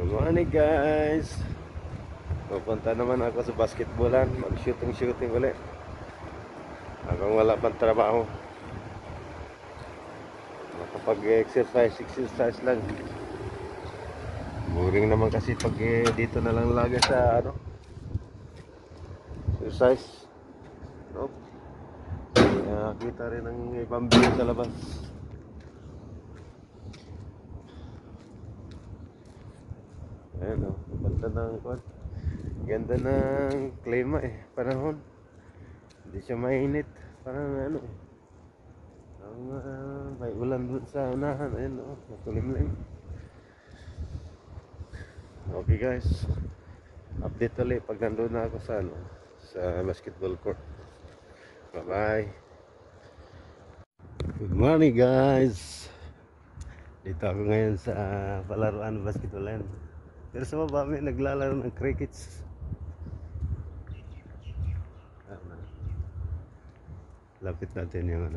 Good morning guys. Pupunta naman ako sa basketballan. Mag-shooting ulit. Habang wala pang trabaho. Makapag-exercise lang. Boring naman kasi pag dito na lang lagi sa exercise. Nope. Kita rin ang ibang view sa labas. Ayan o, banda ng kwan. Ganda ng klima panahon. Hindi siya mainit. Parang may ulan dun sa unahan. Ayan o, makulimlim. Okay guys, update ulit pag nandun na ako sa basketball court. Bye bye. Good morning guys. Dito ako ngayon sa palaruan basketballan. Pero sa baba may naglalaro ng crickets. Lapit natin yung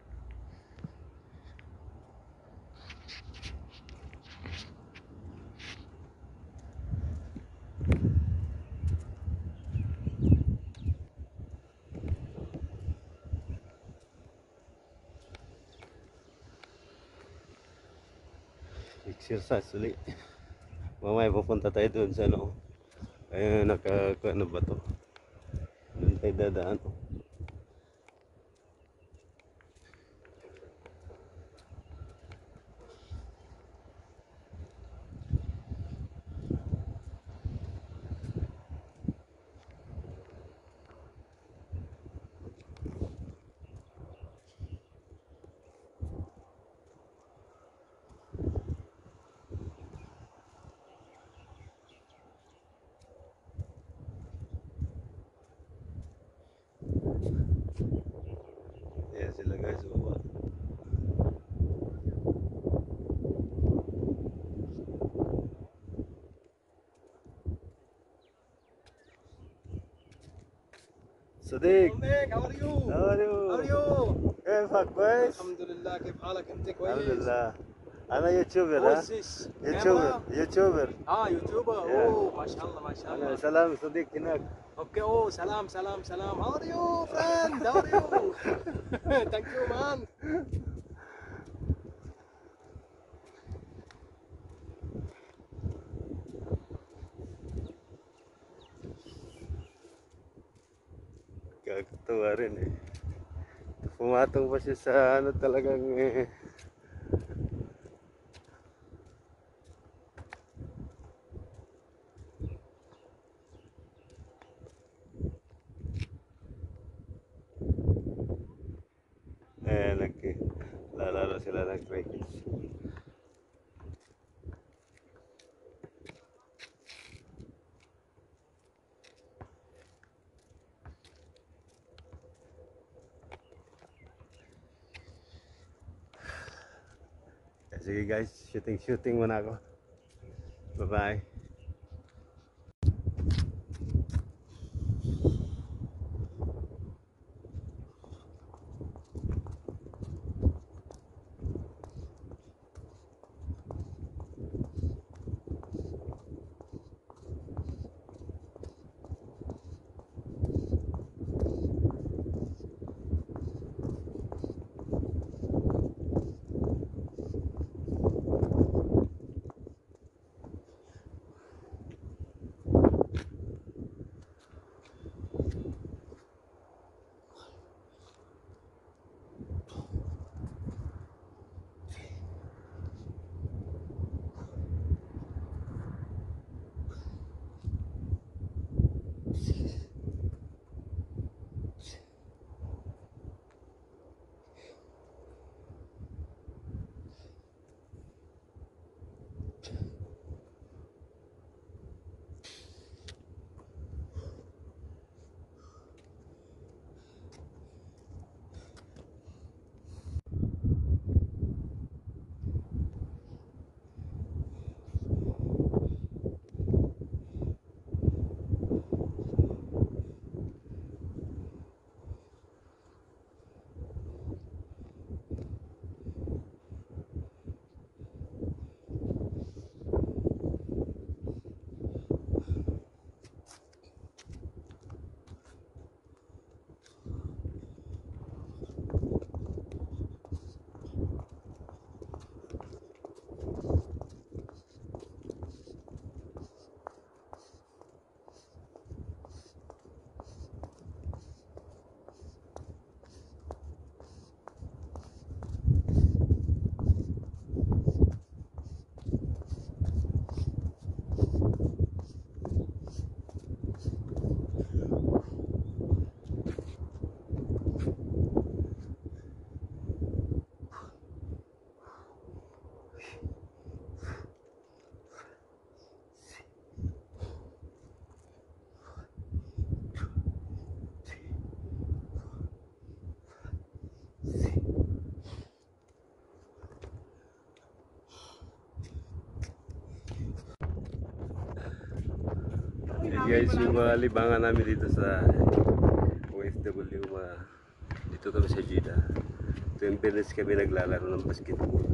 exercise ulit. Mamaya pupunta tayo doon sa kaya ano ba to? Doon tayo dadaan. Ayan sila guys, baba. صديق how are you? How are you? How are you? كيفك كويس؟ الحمد لله. كيف حالك انت؟ الحمد كويس؟ لله. أنا يوتيوبر كويس. يوتيوبر يوتيوبر. اوه ما شاء الله ما شاء أنا الله. سلام صديق هناك. اوكي. اوه سلام. How are you friend? How are you? Thank you man. Kakatuwa rin Pumatong pa siya sa talagang lalaro sila ng crickets. Sige guys, shooting muna ako. Bye bye. Yan guys, yung libangan namin dito sa OFW, dito kami sa Jeddah. Tuwing Benes kami naglalaro ng basketball.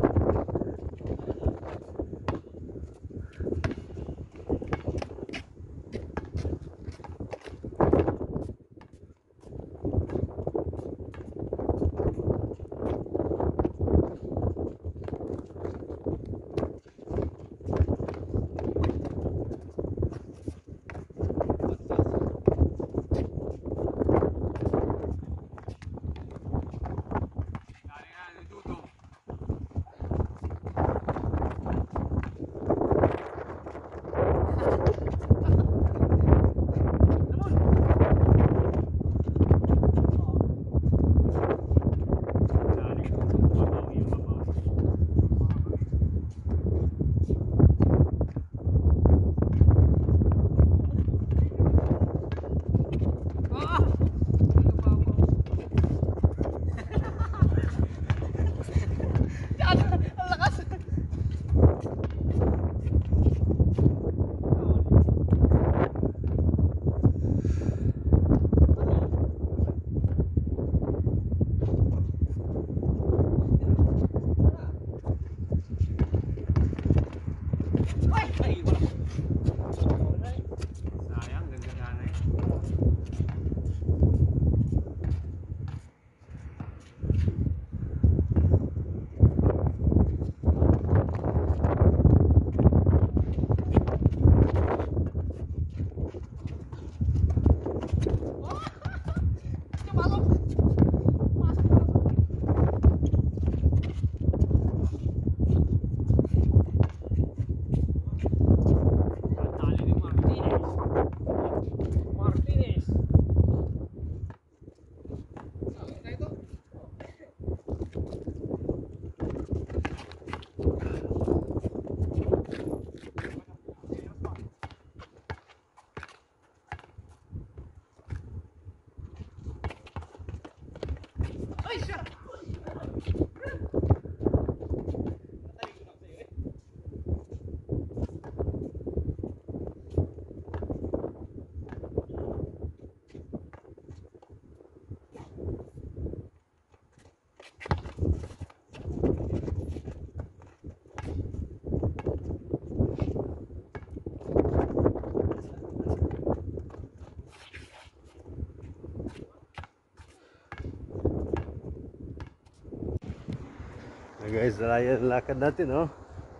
Guys, ayan lakad natin, oh.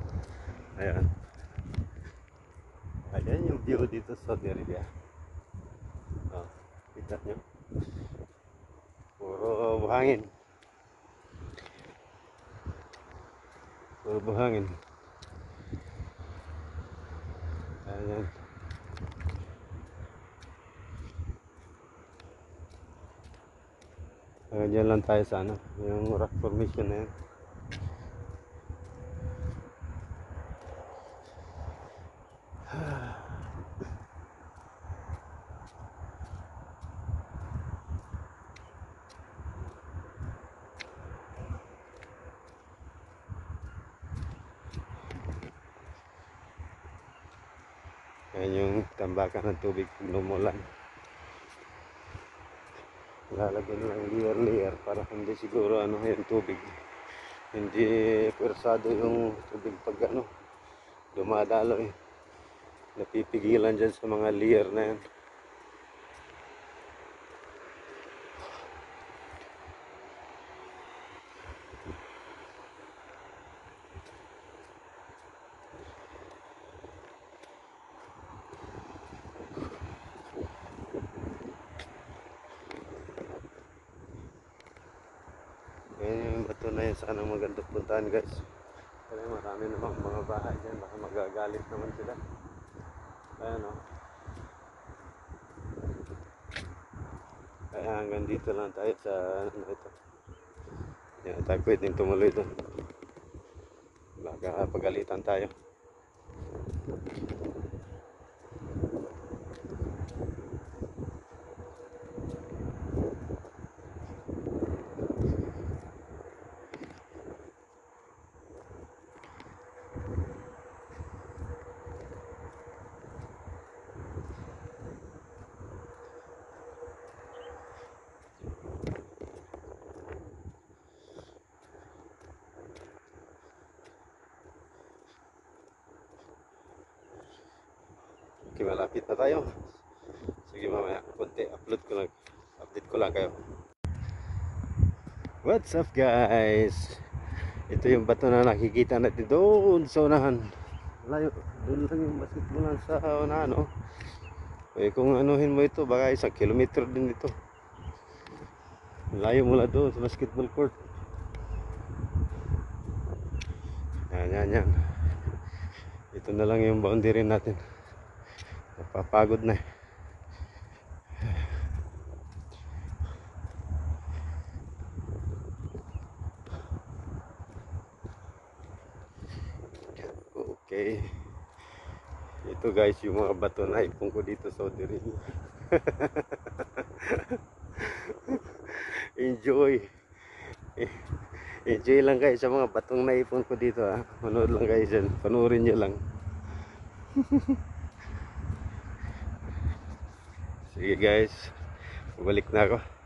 Ayan. Ayan yung view dito sa Saudi Arabia. Oh, kita nyo. Puro buhangin. Puro buhangin. Ayan. Diyan lang tayo sa ano, yung rock formation na yan. Ayan yung tambakan ng tubig pag lumulan. Lalagyan lang layer para hindi siguro ano yung tubig. Hindi pwersado yung tubig pag ano dumadalo eh. Napipigilan dyan sa mga layer na yan. Ayan yung bato na yan, sana magandang puntahan guys. Kasi marami namang mga bahay dyan, baka magagalit naman sila. Ayan o. Kaya hanggang dito lang tayo sa ano ito. Yan, tayo pwedeng tumuloy doon. Baka pagalitan tayo. Okay, malapit na tayo. Sige, mamaya konti update ko lang kayo. What's up guys? Ito yung bato na nakikita natin doon sa unahan. Layo, doon lang yung basketball sa unahan, oh. Eh, kung anuhin mo ito, baka 1 kilometer din ito. Layo mula doon sa basketball court. Yan. Ito na lang yung boundary natin. Napapagod na eh. Okay. Ito guys, yung mga bato na ipon ko dito sa Odirin. Enjoy. Enjoy lang guys sa mga batong naipon ko dito, ha. Manood lang guys dyan. Panoorin nyo lang. Sige guys, balik na ako.